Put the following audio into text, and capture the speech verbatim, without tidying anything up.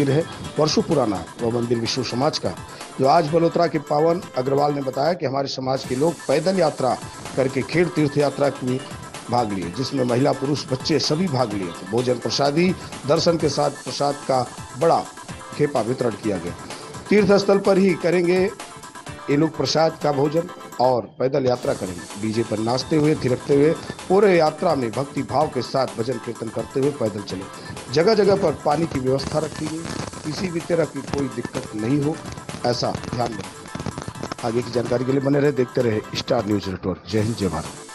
मंदिर है, वर्षों पुराना है। वह मंदिर विष्णु समाज का है, जो आज बलोत्रा के पावन अग्रवाल ने बताया कि हमारे समाज के लोग पैदल यात्रा करके खेड़ तीर्थ यात्रा में भाग लिए, जिसमें महिला पुरुष बच्चे सभी भाग लिए थे। भोजन प्रसादी दर्शन के साथ प्रसाद का बड़ा खेपा वितरण किया गया। तीर्थ स्थल पर ही करेंगे ये लोग प्रसाद का भोजन और पैदल यात्रा करेंगे। डीजे पर नाचते हुए थिरकते हुए पूरे यात्रा में भक्ति भाव के साथ भजन कीर्तन करते हुए पैदल चले। जगह जगह पर पानी की व्यवस्था रखी गई, किसी भी तरह की कोई दिक्कत नहीं हो, ऐसा ध्यान रखें। आगे की जानकारी के लिए बने रहे, देखते रहे स्टार न्यूज नेटवर्क। जय हिंद, जय भारत।